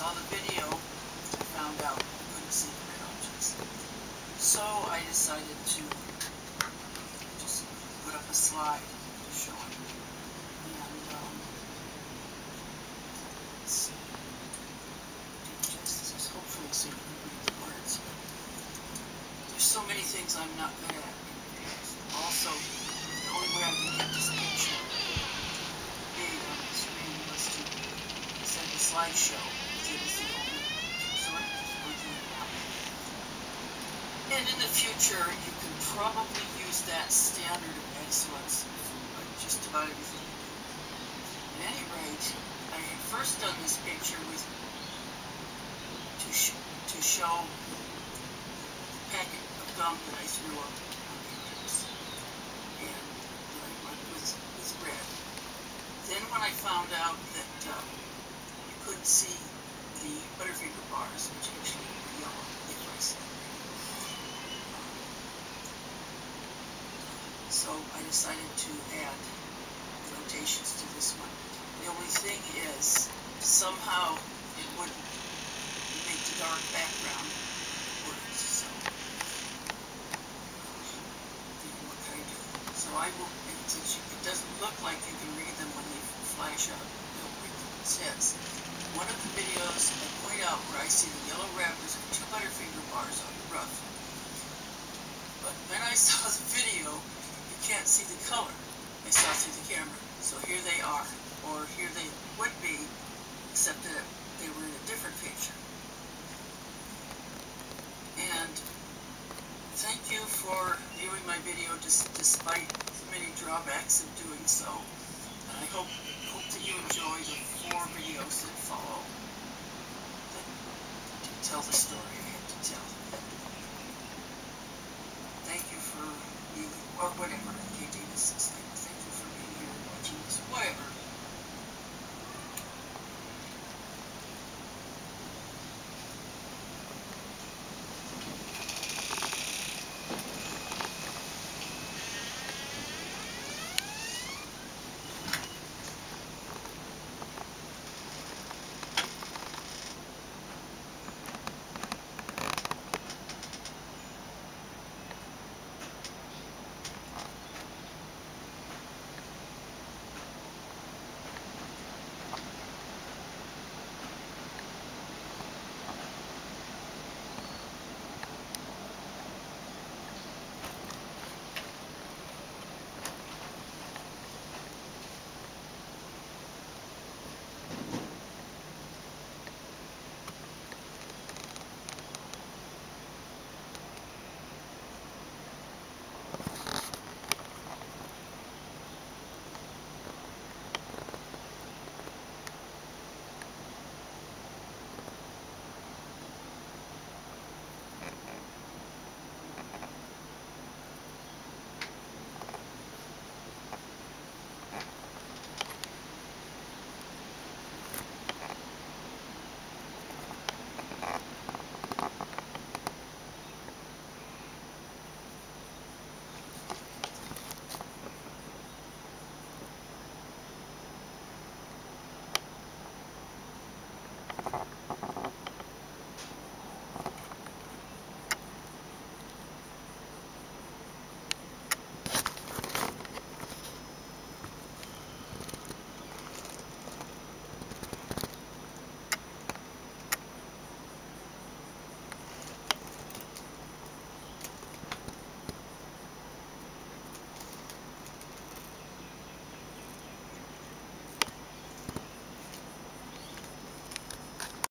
saw the video, I found out I couldn't see the couches. So I decided to just put up a slide to show it. And let's see. Do justice, hopefully so you can read the words. There's so many things I'm not good at. Also, the only way I can get this picture big on the screen was to send a slideshow. It is the only sort of working it out. And in the future, you can probably use that standard of excellence for just about everything you do. At any rate, I had first done this picture with to show the packet of gum that I threw up on the heaps, and I went with red. Then when I found out that you couldn't see the Butterfinger bars, which actually were yellow if I said red, so I decided to add notations to this one. The only thing is, somehow it wouldn't make the dark background words, so what can I do? So I will, it doesn't look like you can read them when they flash up. They'll read them. It says, one of the videos I point out where I see the yellow wrappers of 2 Butterfinger bars on the rough. But when I saw the video, you can't see the color I saw through the camera. So here they are, or here they would be, except that they were in a different picture. And thank you for viewing my video despite the many drawbacks of doing so. And I hope that you enjoy the 4 videos that follow that tell the story.